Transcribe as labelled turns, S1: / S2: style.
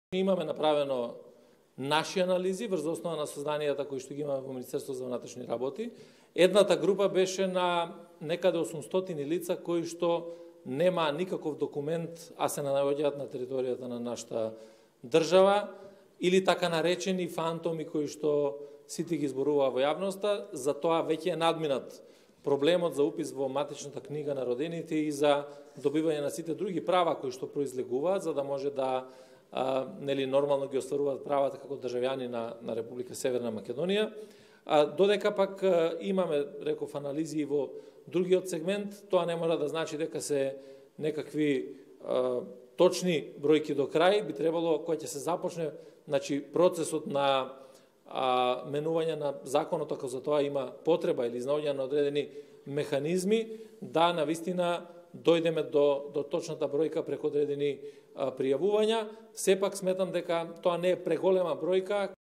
S1: Имаме направено наши анализи врз основа на сознанијата кои што ги имаме во Министерство за внатрешни работи. Едната група беше на некаде 800 лица кои што нема никаков документ, а се наоѓаат на територијата на нашата држава, или така наречени фантоми кои што сите ги зборуваа во јавноста. За тоа веќе е надминат проблемот за упис во матичната книга на родените и за добивање на сите други права кои што произлегуваат, за да може да нормално ги остваруваат правата како државјани на Република Северна Македонија. Додека пак имаме, реков, анализи во другиот сегмент, тоа не мора да значи дека се некакви точни бројки до крај. Би требало, кога ќе се започне процесот на менување на законот, ако за тоа има потреба или изнаоѓање на одредени механизми, да навистина дојдеме до точната бројка преку одредени пријавувања. Сепак сметам дека тоа не е преголема бројка.